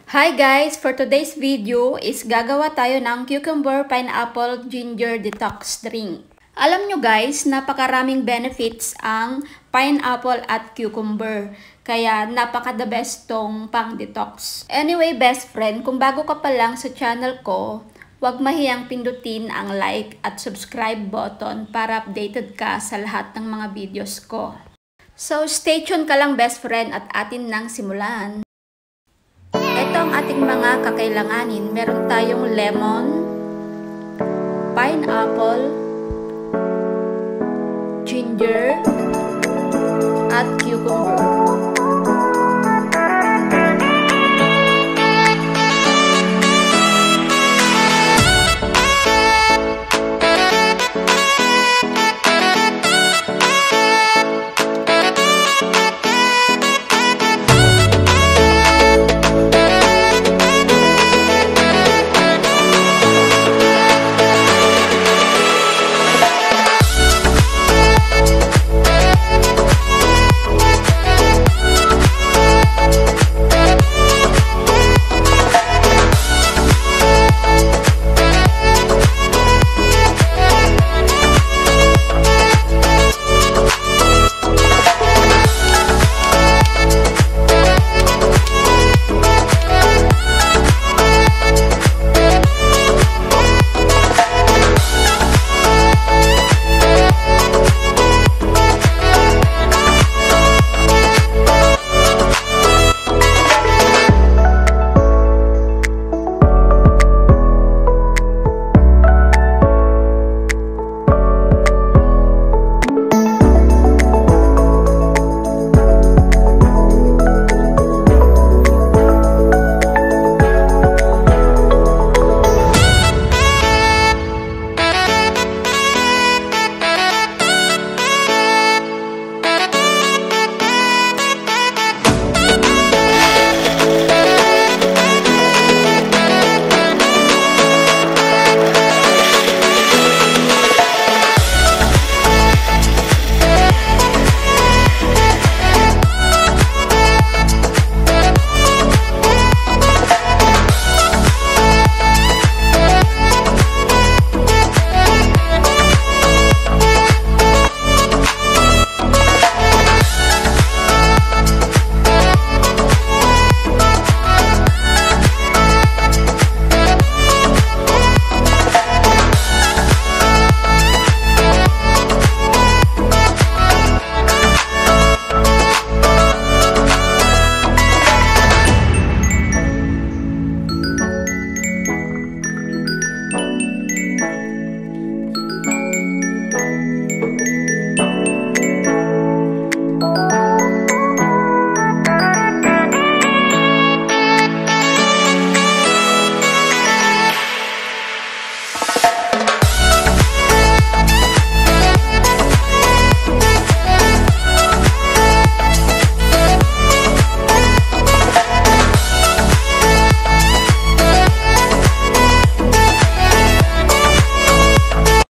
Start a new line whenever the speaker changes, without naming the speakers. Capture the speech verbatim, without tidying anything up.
Hi guys! For today's video is gagawa tayo ng cucumber, pineapple, ginger detox drink. Alam nyo guys, napakaraming benefits ang pineapple at cucumber. Kaya napaka the best tong pang detox. Anyway best friend, kung bago ka pa lang sa channel ko, huwag mahiyang pindutin ang like at subscribe button para updated ka sa lahat ng mga videos ko. So stay tuned ka lang best friend at atin nang simulan. Ito ang ating mga kakailanganin. Meron tayong lemon, pineapple,